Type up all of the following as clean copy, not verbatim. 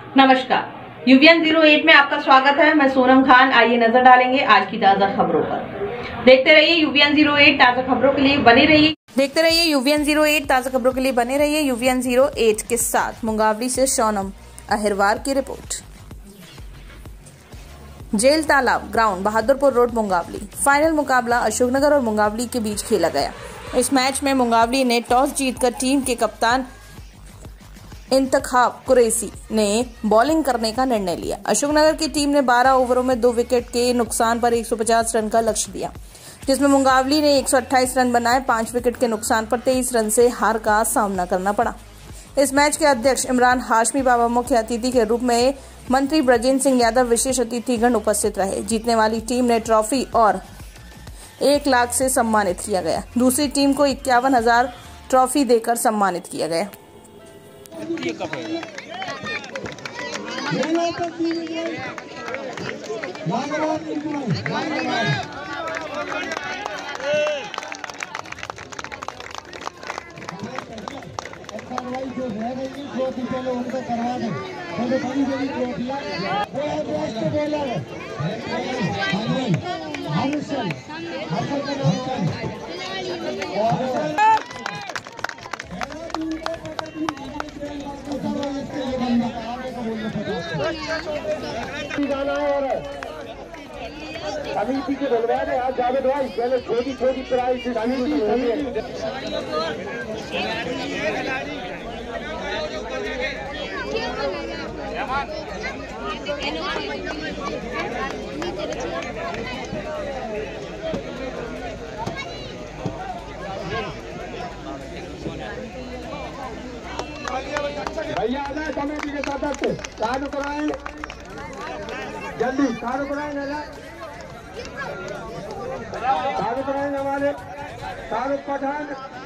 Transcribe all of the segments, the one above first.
नमस्कार, यूवीएन 08 में आपका स्वागत है। मैं सोनम खान। आइए नजर डालेंगे आज की ताजा खबरों पर। देखते रहिए यूवीएन 08 ताजा खबरों के लिए बने रहिए। यूवीएन 08 ताजा खबरों के लिए बने रहिए यूवीएन 08 के साथ। मुंगावली से सोनम अहिरवार की रिपोर्ट। जेल तालाब ground, Bahadurpur road, Mungaoli. Final मुकाबला अशोकनगर और मुंगावली के बीच खेला गया। इस मैच में मुंगावली ने टॉस जीतकर टीम के कप्तान इंतखाब कुरैशी ने बॉलिंग करने का निर्णय लिया। अशोकनगर की टीम ने 12 ओवरों में 2 विकेट के नुकसान पर 150 रन का लक्ष्य दिया, जिसमें मुंगावली ने 128 रन बनाए। 5 विकेट के नुकसान पर 23 रन से हार का सामना करना पड़ा। इस मैच के अध्यक्ष इमरान हाशमी बाबा मुख्य अतिथि के रूप में मंत्री ब्रजेंद्र सिंह यादव विशेष अतिथिगण उपस्थित रहे। जीतने वाली टीम ने ट्रॉफी और 1 लाख से सम्मानित किया गया। दूसरी टीम को 51,000 ट्रॉफी देकर सम्मानित किया गया। जो रह गई ट्रॉफी पहले उनको करवा दें। तो बड़ी बड़ी ट्रॉफियां वो है बेस्ट बॉलर हर्षल समिति के बुलवा दे। आज जावेद भाई पहले छोटी छोटी प्राइस भैया आ जाए कमेटी के सदस्य चालू कराएं, जल्दी चालू कराएं, चालू कराएं हमारे शाहरुख पठान।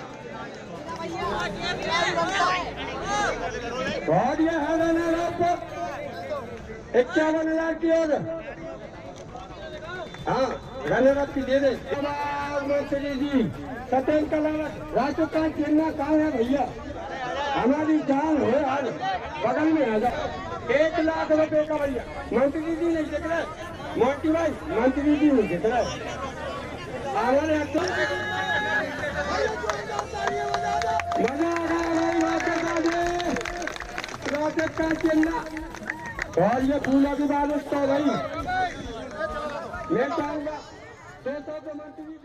बहुत ये है रनर आपको 51,000 की ओर। हाँ रनर अप की दे दे मंत्री जी। सत्यन कलर राजू का चिन्ह कहाँ है भैया? हमारी जान है आज बगल में आ जाए। 1 लाख रुपए का भैया। मंत्री जी नहीं देख रहे, मोटी भाई मंत्री जी नहीं देख रहे। हमारे मजा आ रहा है का चिन्ह और ये फूलों की बारिश तो भाई मैं चाहूंगा मंत्री